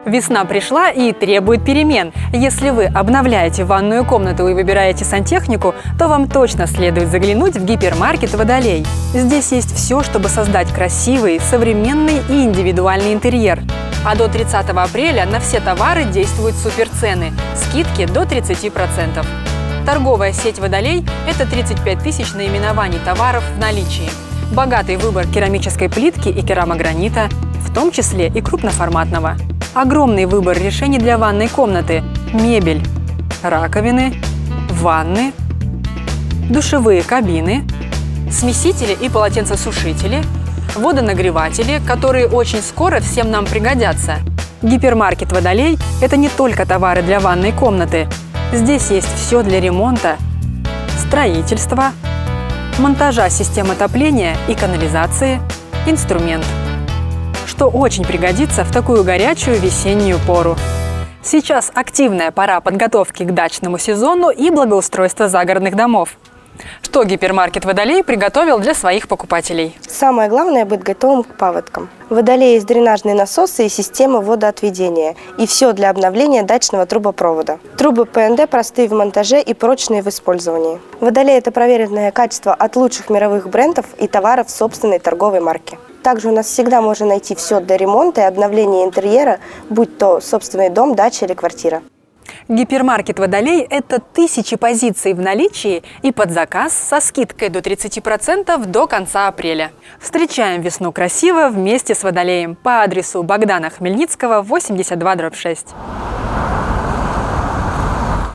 Весна пришла и требует перемен. Если вы обновляете ванную комнату и выбираете сантехнику, то вам точно следует заглянуть в гипермаркет «Водолей». Здесь есть все, чтобы создать красивый, современный и индивидуальный интерьер. А до 30 апреля на все товары действуют суперцены – скидки до 30%. Торговая сеть «Водолей» – это 35 тысяч наименований товаров в наличии. Богатый выбор керамической плитки и керамогранита, в том числе и крупноформатного. Огромный выбор решений для ванной комнаты – мебель, раковины, ванны, душевые кабины, смесители и полотенцесушители, водонагреватели, которые очень скоро всем нам пригодятся. Гипермаркет «Водолей» – это не только товары для ванной комнаты. Здесь есть все для ремонта, строительства, монтажа систем отопления и канализации, инструмент, что очень пригодится в такую горячую весеннюю пору. Сейчас активная пора подготовки к дачному сезону и благоустройства загородных домов. Что гипермаркет «Водолей» приготовил для своих покупателей? Самое главное – быть готовым к паводкам. В «Водолее» есть дренажные насосы и система водоотведения. И все для обновления дачного трубопровода. Трубы ПНД простые в монтаже и прочные в использовании. «Водолей» – это проверенное качество от лучших мировых брендов и товаров собственной торговой марки. Также у нас всегда можно найти все для ремонта и обновления интерьера, будь то собственный дом, дача или квартира. Гипермаркет «Водолей» – это тысячи позиций в наличии и под заказ со скидкой до 30% до конца апреля. Встречаем весну красиво вместе с «Водолеем» по адресу Богдана Хмельницкого, 82/6.